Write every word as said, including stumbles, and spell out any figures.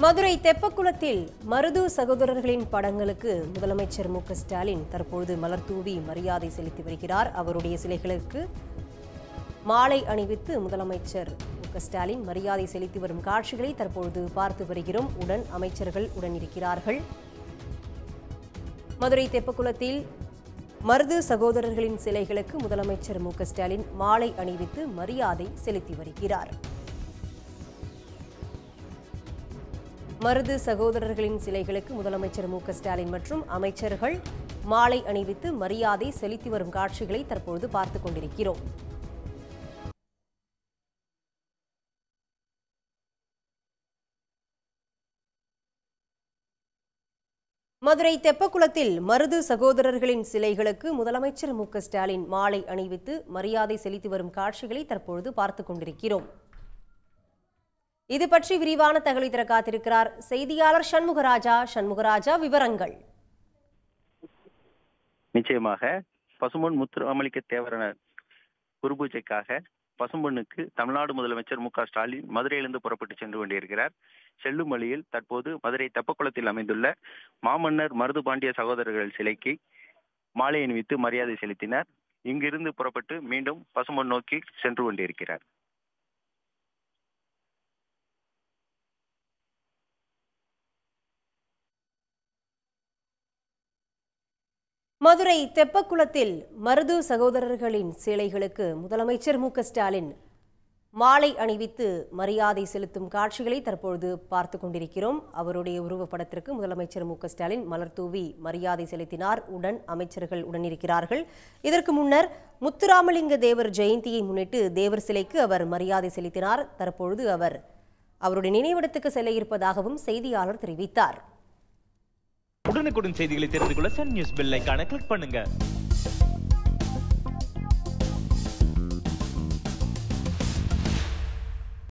மதுரை தெப்பக்குளத்தில் மருது சகோதரர்களின் படங்களுக்கு முதலமைச்சர் மு க ஸ்டாலின் தற்பொழுது மலர் தூவி மரியாதை செலுத்தி வருகிறார். அவருடைய சிலைகளுக்கு மாலை அணிவித்து முதலமைச்சர் மு க ஸ்டாலின் மரியாதை செலுத்தி வரும் காட்சிகளை தற்பொழுது பார்த்து வருகிறோம். உடன் அமைச்சர்கள் உடன் இருக்கிறார்கள். மதுரை தெப்பக்குளத்தில் மருது சகோதரர்களின் சிலைகளுக்கு முதலமைச்சர் மு க ஸ்டாலின் மாலை அணிவித்து மரியாதை செலுத்தி வருகிறார். மருது சகோதரர்களின் சிலைகளுக்கு முதலமைச்சர் மு க ஸ்டாலின் மற்றும் அமைச்சர்கள் மாலை அணிவித்து மரியாதை செலுத்தி வரும் காட்சிகளை தற்பொழுது பார்த்துக் கொண்டிருக்கிறோம். மதுரை தெப்பக்குளத்தில் மருது சகோதரர்களின் சிலைகளுக்கு முதலமைச்சர் மு க ஸ்டாலின் மாலை அணிவித்து மரியாதை செலுத்தி வரும் காட்சிகளை தற்பொழுது பார்த்துக் கொண்டிருக்கிறோம். இது பற்றி விரிவான தகவலை தர காத்திருக்கிறார் செய்தியாளர் சண்முகராஜா. சண்முகராஜா, விவரங்கள். நிச்சயமாக பசும்பொன் முத்துராமலிங்க தேவரான குருபூஜைக்காக பசும்பொன்னுக்கு தமிழ்நாடு முதலமைச்சர் மு க ஸ்டாலின் மதுரையிலிருந்து புறப்பட்டு சென்று கொண்டிருக்கிறார். செல்லும் வழியில் தற்போது மதுரை தெப்பக்குளத்தில் அமைந்துள்ள மாமன்னர் மருது பாண்டிய சகோதரர்கள் சிலைக்கு மாலை அணிவித்து மரியாதை செலுத்தினார். இங்கிருந்து புறப்பட்டு மீண்டும் பசும்பொன் நோக்கி சென்று கொண்டிருக்கிறார். மதுரை தெப்பக்குளத்தில் மருது சகோதரர்களின் சிலைகளுக்கு முதலமைச்சர் மு க ஸ்டாலின் மாலை அணிவித்து மரியாதை செலுத்தும் காட்சிகளை தற்பொழுது பார்த்துக் கொண்டிருக்கிறோம். அவருடைய உருவப்படத்திற்கு முதலமைச்சர் மு க ஸ்டாலின் மலர் தூவி மரியாதை செலுத்தினார். உடன் அமைச்சர்கள் உடனிருக்கிறார்கள். இதற்கு முன்னர் முத்துராமலிங்க தேவர் ஜெயந்தியை முன்னிட்டு தேவர் சிலைக்கு அவர் மரியாதை செலுத்தினார். தற்பொழுது அவர் அவருடைய நினைவிடத்துக்கு செல்ல இருப்பதாகவும் செய்தியாளர் தெரிவித்தார். உடனுக்குடன் செய்திகளை தெரிந்து கொள்ள சன் நியூஸ் பெல் ஐகானை கிளிக் பண்ணுங்க.